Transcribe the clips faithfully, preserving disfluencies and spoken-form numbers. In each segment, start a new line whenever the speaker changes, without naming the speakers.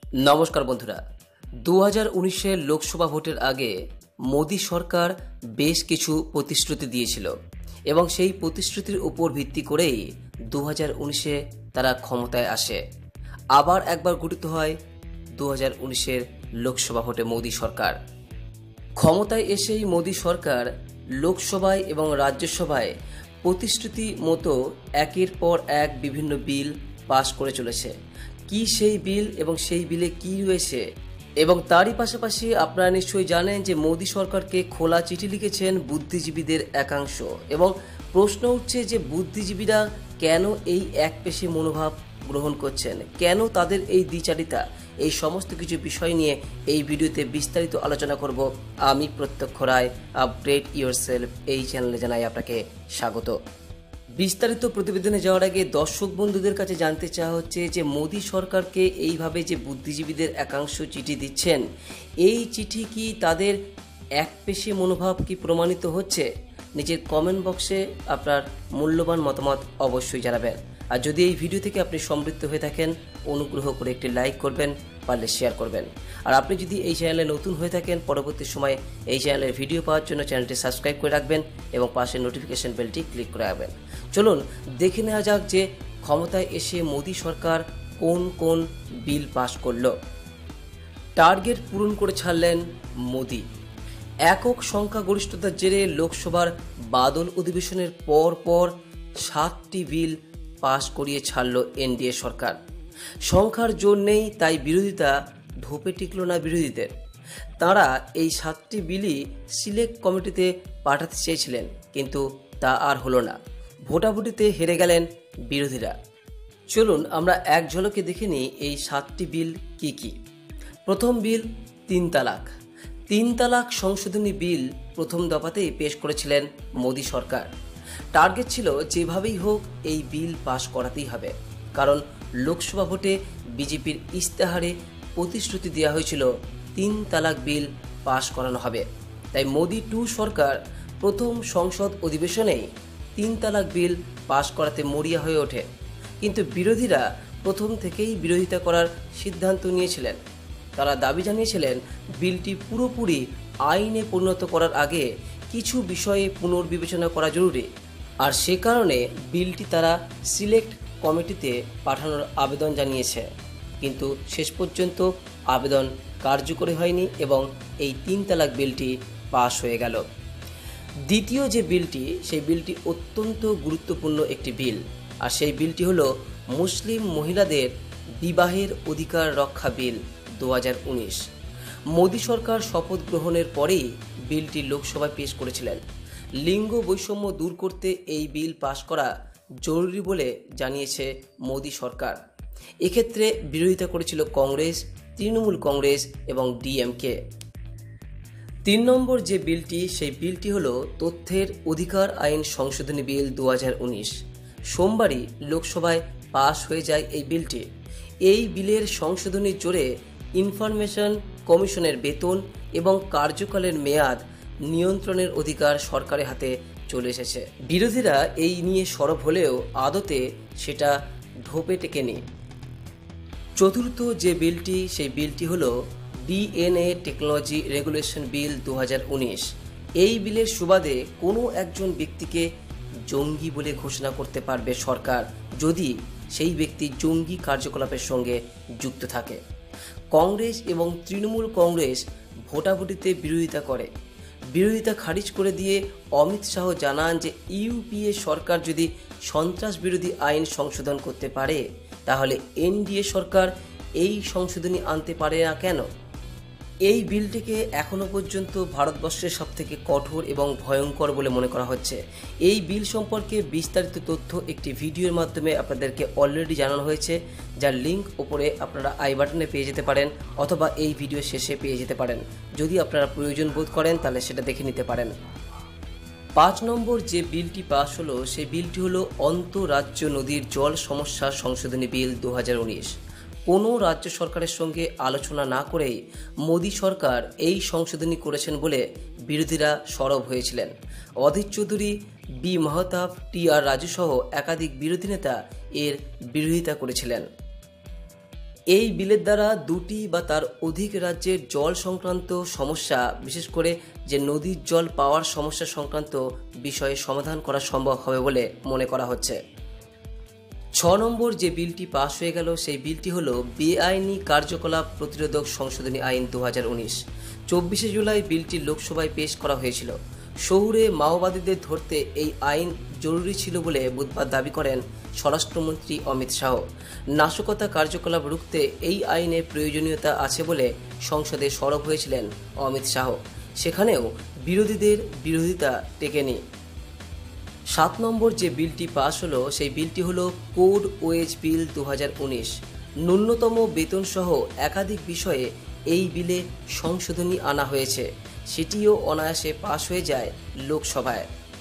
নমস্কার বন্ধুরা, দু হাজার উনিশের লোকসভা ভোটের আগে মোদী সরকার বেশ কিছু প্রতিশ্রুতি দিয়েছিল এবং সেই প্রতিশ্রুতির উপর ভিত্তি করেই দু হাজার উনিশে তারা ক্ষমতায় আসে। আবার একবার গঠিত হয় দু হাজার উনিশের লোকসভা ভোটে মোদী সরকার। ক্ষমতায় এসেই মোদী সরকার লোকসভায় এবং রাজ্যসভায় প্রতিশ্রুতি মতো একের পর এক বিভিন্ন বিল পাশ করে চলেছে। কি সেই বিল এবং সেই বিলে কি রয়েছে, এবং তারই পাশাপাশি আপনারা নিশ্চয়ই জানেন যে মোদী সরকারকে খোলা চিঠি লিখেছেন বুদ্ধিজীবীদের একাংশ, এবং প্রশ্ন উঠছে যে বুদ্ধিজীবীরা কেন এই একপেশে মনোভাব গ্রহণ করছেন, কেন তাদের এই দ্বিচারিতা। এই সমস্ত কিছু বিষয় নিয়ে এই ভিডিওতে বিস্তারিত আলোচনা করব। আমি প্রত্যক্ষ রায়, আপগ্রেড ইয়োরসেলফ এই চ্যানেলে জানাই আপনাকে স্বাগত। বিস্তারিত প্রতিবেদনে যাওয়ার আগে দর্শক বন্ধুদের কাছে জানতে চাওয়া হচ্ছে যে মোদী সরকারকে এইভাবে যে বুদ্ধিজীবীদের একাংশ চিঠি দিচ্ছেন, এই চিঠি কি তাদের একপেশে মনোভাব কি প্রমাণিত হচ্ছে? নিজের কমেন্ট বক্সে আপনার মূল্যবান মতামত অবশ্যই জানাবেন। আর যদি এই ভিডিও থেকে আপনি সমৃদ্ধ হয়ে থাকেন, অনুগ্রহ করে একটি লাইক করবেন, পারলে শেয়ার করবেন। আর আপনি যদি এই চ্যানেলে নতুন হয়ে থাকেন, পরবর্তী সময়ে এই চ্যানেলের ভিডিও পাওয়ার জন্য চ্যানেলটি সাবস্ক্রাইব করে রাখবেন এবং পাশে নোটিফিকেশন বেলটি ক্লিক করে রাখবেন। চলুন দেখে নেওয়া যাক যে ক্ষমতায় এসে মোদী সরকার কোন কোন বিল পাশ করল। টার্গেট পূরণ করে ছাড়লেন মোদী। একক সংখ্যাগরিষ্ঠতার জেরে লোকসভার বাদল অধিবেশনের পর পর সাতটি বিল পাশ করিয়ে ছাড়ল এনডিএ সরকার। সংখ্যার জোর নেই, তাই বিরোধিতা ধোপে টিকল না বিরোধীদের। তারা এই সাতটি বিলই সিলেক্ট কমিটিতে পাঠাতে চেয়েছিলেন, কিন্তু তা আর হলো না। ভোটাভুটিতে হেরে গেলেন বিরোধীরা। চলুন আমরা এক ঝলকে দেখে নিই এই সাতটি বিল কি কি। প্রথম বিল তিন তালাক। তিন তালাক সংশোধনী বিল প্রথম দফাতেই পেশ করেছিলেন মোদী সরকার। টার্গেট ছিল যেভাবেই হোক এই বিল পাশ করাতেই হবে, কারণ লোকসভা ভোটে বিজেপির ইস্তেহারে প্রতিশ্রুতি দেওয়া হয়েছিল তিন তালাক বিল পাশ করানো হবে। তাই মোদী টু সরকার প্রথম সংসদ অধিবেশনেই তিন তালাক বিল পাশ করাতে মরিয়া হয়ে ওঠে। কিন্তু বিরোধীরা প্রথম থেকেই বিরোধিতা করার সিদ্ধান্ত নিয়েছিলেন। তারা দাবি জানিয়েছিলেন বিলটি পুরোপুরি আইনে পরিণত করার আগে কিছু বিষয়ে পুনর্বিবেচনা করা জরুরি, আর সে কারণে বিলটি তারা সিলেক্ট কমিটিতে পাঠানোর আবেদন জানিয়েছে। কিন্তু শেষ পর্যন্ত আবেদন কার্যকরী হয়নি এবং এই তিন তালাক বিলটি পাশ হয়ে গেল। দ্বিতীয় যে বিলটি, সেই বিলটি অত্যন্ত গুরুত্বপূর্ণ একটি বিল, আর সেই বিলটি হলো মুসলিম মহিলাদের বিবাহের অধিকার রক্ষা বিল দু হাজার উনিশ। মোদী সরকার শপথ গ্রহণের পরেই বিলটি লোকসভায় পেশ করেছিলেন। লিঙ্গ বৈষম্য দূর করতে এই বিল পাশ করা জরুরি বলে জানিয়েছে মোদী সরকার। এক্ষেত্রে বিরোধিতা করেছিল কংগ্রেস, তৃণমূল কংগ্রেস এবং ডিএমকে। তিন নম্বর যে বিলটি, সেই বিলটি হলো তথ্যের অধিকার আইন সংশোধনী বিল দু হাজার উনিশ। সোমবারই লোকসভায় পাশ হয়ে যায় এই বিলটি। এই বিলের সংশোধনীর জোরে ইনফরমেশন কমিশনের বেতন এবং কার্যকালের মেয়াদ নিয়ন্ত্রণের অধিকার সরকারের হাতে চলে এসেছে। বিরোধীরা এই নিয়ে সরব হলেও আদতে সেটা ঢোপে টেকেনি। চতুর্থ যে বিলটি, সেই বিলটি হলো ডিএনএ টেকনোলজি রেগুলেশন বিল দু হাজার উনিশ। এই বিলের সুবাদে কোনো একজন ব্যক্তিকে জঙ্গি বলে ঘোষণা করতে পারবে সরকার যদি সেই ব্যক্তি জঙ্গি কার্যকলাপের সঙ্গে যুক্ত থাকে। কংগ্রেস এবং তৃণমূল কংগ্রেস ভোটাভুটিতে বিরোধিতা করে। বিরোধিতা খারিজ করে দিয়ে অমিত শাহ জানান যে ইউপিএ সরকার যদি সন্ত্রাস বিরোধী আইন সংশোধন করতে পারে, তাহলে এনডিএ সরকার এই সংশোধনী আনতে পারে না কেন? এই বিলটিকে এখনও পর্যন্ত ভারতবর্ষের সবথেকে কঠোর এবং ভয়ঙ্কর বলে মনে করা হচ্ছে। এই বিল সম্পর্কে বিস্তারিত তথ্য একটি ভিডিওর মাধ্যমে আপনাদেরকে অলরেডি জানানো হয়েছে, যার লিঙ্ক ওপরে আপনারা আই বাটনে পেয়ে যেতে পারেন অথবা এই ভিডিও শেষে পেয়ে যেতে পারেন। যদি আপনারা প্রয়োজন বোধ করেন তাহলে সেটা দেখে নিতে পারেন। পাঁচ নম্বর যে বিলটি পাশ হলো, সেই বিলটি হলো আন্তঃরাজ্য নদীর জল সমস্যা সংশোধনী বিল দু হাজার উনিশ। কোনো রাজ্য সরকারের সঙ্গে আলোচনা না করেই মোদী সরকার এই সংশোধনী করেছেন বলে বিরোধীরা সরব হয়েছিলেন। Adhir Chowdhury, B Mahtab, T R Raju সহ একাধিক বিরোধী নেতা এর বিরোধিতা করেছিলেন। এই বিলের দ্বারা দুটি বা তার অধিক রাজ্যের জল সংক্রান্ত সমস্যা, বিশেষ করে যে নদীর জল পাওয়ার সমস্যা সংক্রান্ত বিষয়ে সমাধান করা সম্ভব হবে বলে মনে করা হচ্ছে। ছ নম্বর যে বিলটি পাশ হয়ে গেল সেই বিলটি হলো বেআইনি কার্যকলাপ প্রতিরোধক সংশোধনী আইন দু হাজার উনিশ। চব্বিশে জুলাই বিলটি লোকসভায় পেশ করা হয়েছিল। শহুরে মাওবাদীদের ধরতে এই আইন জরুরি ছিল বলে বুধবার দাবি করেন স্বরাষ্ট্রমন্ত্রী অমিত শাহ। নাশকতা কার্যকলাপ রুখতে এই আইনের প্রয়োজনীয়তা আছে বলে সংসদে সরব হয়েছিলেন অমিত শাহ। সেখানেও বিরোধীদের বিরোধিতা টেকেনি। সাত নম্বর যে বিলটি পাশ হলো সেই বিলটি হলো কোড ওয়েজ বিল দু হাজার উনিশ। ন্যূনতম বেতন সহ একাধিক বিষয়ে এই বিলে সংশোধনী আনা হয়েছে, সেটিও অনায়াসে পাশ হয়ে যায় লোকসভায়।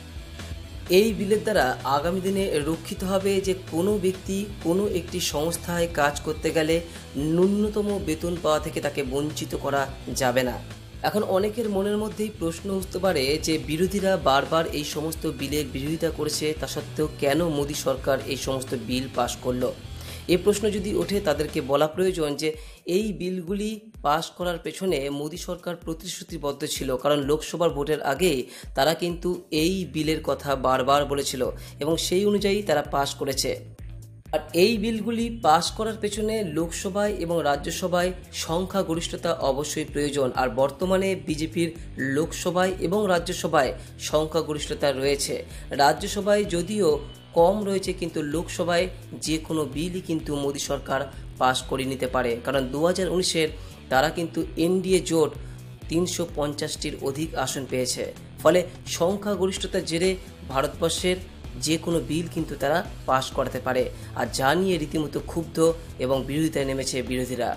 এই বিলের দ্বারা আগামী দিনে রক্ষিত হবে যে কোনো ব্যক্তি কোনো একটি সংস্থায় কাজ করতে গেলে ন্যূনতম বেতন পাওয়া থেকে তাকে বঞ্চিত করা যাবে না। এখন অনেকের মনের মধ্যেই প্রশ্ন উঠতে পারে যে বিরোধীরা বারবার এই সমস্ত বিলের বিরোধিতা করেছে, তা সত্ত্বেও কেন মোদী সরকার এই সমস্ত বিল পাশ করলো। এই প্রশ্ন যদি ওঠে তাদেরকে বলা প্রয়োজন যে এই বিলগুলি পাশ করার পেছনে মোদী সরকার প্রতিশ্রুতিবদ্ধ ছিল, কারণ লোকসভার ভোটের আগে তারা কিন্তু এই বিলের কথা বারবার বলেছিল এবং সেই অনুযায়ী তারা পাশ করেছে। আর এই বিলগুলি পাশ করার পেছনে লোকসভায় এবং রাজ্যসভায় সংখ্যাগরিষ্ঠতা অবশ্যই প্রয়োজন। আর বর্তমানে বিজেপির লোকসভায় এবং রাজ্যসভায় সংখ্যাগরিষ্ঠতা রয়েছে। রাজ্যসভায় যদিও কম রয়েছে, কিন্তু লোকসভায় যে কোনো বিলই কিন্তু মোদী সরকার পাশ করে নিতে পারে, কারণ দু হাজার উনিশের তারা কিন্তু এনডিএ জোট তিনশো পঞ্চাশটির অধিক আসন পেয়েছে। ফলে সংখ্যাগরিষ্ঠতার জেরে ভারতবর্ষের যে কোনো বিল কিন্তু তারা পাশ করাতে পারে, আর যা নিয়ে রীতিমতো ক্ষুব্ধ এবং বিরোধিতায় নেমেছে বিরোধীরা।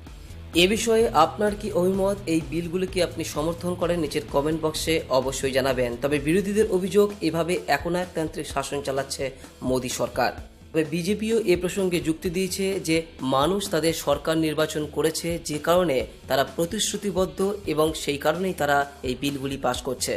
এ বিষয়ে আপনার কি অভিমত? এই বিলগুলিকে আপনি সমর্থন করেন? নিচের কমেন্ট বক্সে অবশ্যই জানাবেন। তবে বিরোধীদের অভিযোগ, এভাবে একনায়কতান্ত্রিক শাসন চালাচ্ছে মোদী সরকার। তবে বিজেপিও এ প্রসঙ্গে যুক্তি দিয়েছে যে মানুষ তাদের সরকার নির্বাচন করেছে, যে কারণে তারা প্রতিশ্রুতিবদ্ধ এবং সেই কারণেই তারা এই বিলগুলি পাশ করছে।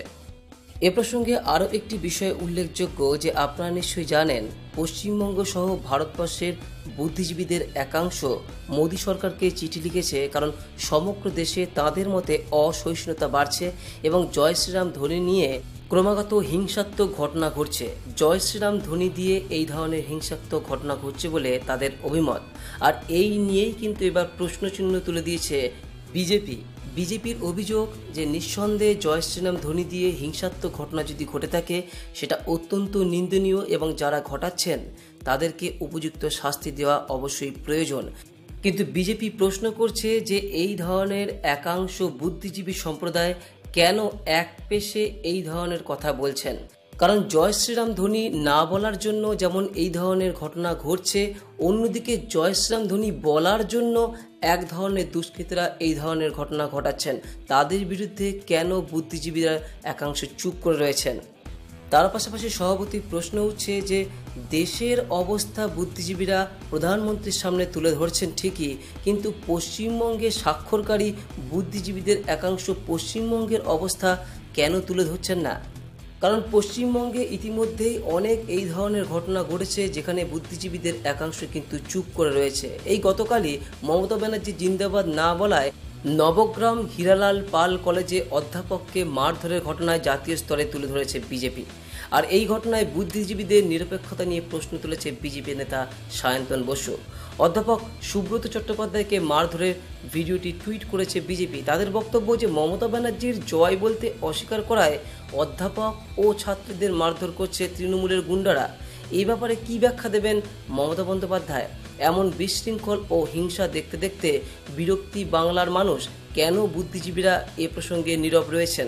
এ প্রসঙ্গে আরও একটি বিষয় উল্লেখযোগ্য যে আপনারা নিশ্চয়ই জানেন, পশ্চিমবঙ্গ সহ ভারতবর্ষের বুদ্ধিজীবীদের একাংশ মোদী সরকারকে চিঠি লিখেছে, কারণ সমগ্র দেশে তাদের মতে অসহিষ্ণুতা বাড়ছে এবং জয় শ্রীরাম ধ্বনি নিয়ে ক্রমাগত হিংসাত্মক ঘটনা ঘটছে। জয় শ্রীরাম ধ্বনি দিয়ে এই ধরনের হিংসাত্মক ঘটনা ঘটছে বলে তাদের অভিমত। আর এই নিয়েই কিন্তু এবার প্রশ্নচিহ্ন তুলে দিয়েছে বিজেপি। বিজেপির অভিযোগ যে নিঃসন্দেহে জয় শ্রীরাম ধ্বনি দিয়ে হিংসাত্মক ঘটনা যদি ঘটে থাকে সেটা অত্যন্ত নিন্দনীয় এবং যারা ঘটাচ্ছেন তাদেরকে উপযুক্ত শাস্তি দেওয়া অবশ্যই প্রয়োজন। কিন্তু বিজেপি প্রশ্ন করছে যে এই ধরনের একাংশ বুদ্ধিজীবী সম্প্রদায় কেন এক পেশে এই ধরনের কথা বলছেন। কারণ জয় শ্রীরাম ধ্বনি না বলার জন্য যেমন এই ধরনের ঘটনা ঘটছে, অন্যদিকে জয় শ্রীরাম ধ্বনি বলার জন্য এক ধরনের দুষ্কৃতীরা এই ধরনের ঘটনা ঘটাচ্ছেন। তাদের বিরুদ্ধে কেন বুদ্ধিজীবীরা একাংশ চুপ করে রয়েছেন? তার পাশাপাশি সভাপতি প্রশ্ন উঠছে যে দেশের অবস্থা বুদ্ধিজীবীরা প্রধানমন্ত্রীর সামনে তুলে ধরছেন ঠিকই, কিন্তু পশ্চিমবঙ্গে স্বাক্ষরকারী বুদ্ধিজীবীদের একাংশ পশ্চিমবঙ্গের অবস্থা কেন তুলে ধরছেন না? কারণ পশ্চিমবঙ্গে ইতিমধ্যেই অনেক এই ধরনের ঘটনা ঘটেছে যেখানে বুদ্ধিজীবীদের একাংশ কিন্তু চুপ করে রয়েছে। এই গতকালই মমতা ব্যানার্জি জিন্দাবাদ না বলায় নবগ্রাম হীরালাল পাল কলেজে অধ্যাপককে মারধরের ঘটনায় জাতীয় স্তরে তুলে ধরেছে বিজেপি। আর এই ঘটনায় বুদ্ধিজীবীদের নিরপেক্ষতা নিয়ে প্রশ্ন তুলেছে বিজেপি নেতা সায়ন্তন বসু। অধ্যাপক সুব্রত চট্টোপাধ্যায়কে মারধরের ভিডিওটি টুইট করেছে বিজেপি। তাদের বক্তব্য যে মমতা ব্যানার্জির জয় বলতে অস্বীকার করায় অধ্যাপক ও ছাত্রীদের মারধর করছে তৃণমূলের গুন্ডারা। এই ব্যাপারে কী ব্যাখ্যা দেবেন মমতা বন্দ্যোপাধ্যায়? এমন বিশৃঙ্খল ও হিংসা দেখতে দেখতে বিরক্তি বাংলার মানুষ। কেন বুদ্ধিজীবীরা এ প্রসঙ্গে নীরব রয়েছেন?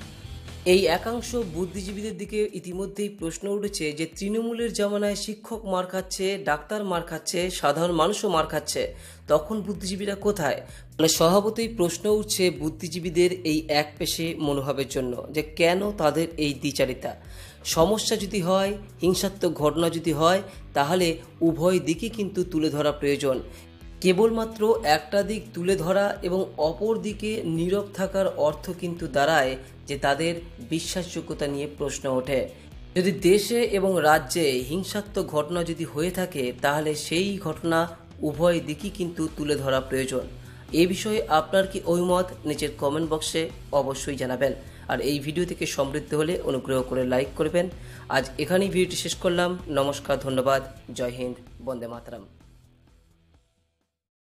এই একাংশ বুদ্ধিজীবীদের দিকে ইতিমধ্যেই প্রশ্ন উঠেছে যে তৃণমূলের জামানায় শিক্ষক মার খাচ্ছে, ডাক্তার মার খাচ্ছে, সাধারণ মানুষও মার খাচ্ছে, তখন বুদ্ধিজীবীরা কোথায়? মানে স্বভাবতই প্রশ্ন উঠছে বুদ্ধিজীবীদের এই এক পেশে মনোভাবের জন্য যে কেন তাদের এই দ্বিচারিতা। সমস্যা যদি হয়, হিংসাত্মক ঘটনা যদি হয়, তাহলে উভয় দিকই কিন্তু তুলে ধরা প্রয়োজন। কেবলমাত্র একটা দিক তুলে ধরা এবং অপর দিকে নীরব থাকার অর্থ কিন্তু দাঁড়ায় যে তাদের বিশ্বাসযোগ্যতা নিয়ে প্রশ্ন ওঠে। যদি দেশে এবং রাজ্যে হিংসাত্মক ঘটনা যদি হয়ে থাকে তাহলে সেই ঘটনা উভয় দিকই কিন্তু তুলে ধরা প্রয়োজন। এই বিষয়ে আপনার কি অভিমত নিচের কমেন্ট বক্সে অবশ্যই জানাবেন। আর এই ভিডিও থেকে সমৃদ্ধ হলে অনুগ্রহ করে লাইক করবেন। আজ এখানেই ভিডিওটি শেষ করলাম। নমস্কার, ধন্যবাদ, জয় হিন্দ, বন্দে মাতরম।